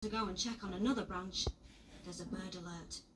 To go and check on another branch, there's a bird alert.